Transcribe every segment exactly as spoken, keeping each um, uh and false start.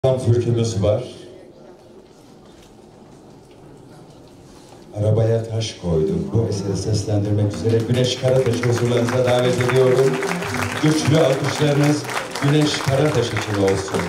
Türkümüz var. Arabaya taş koydum. Bu eseri seslendirmek üzere Güneş Karataş'ı huzurlarınıza davet ediyorum. Güçlü alkışlarınız Güneş Karataş için olsun.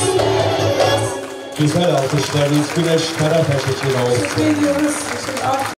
Güzel alkışlarınız Güneş Karataş için olsun. Teşekkür ediyoruz.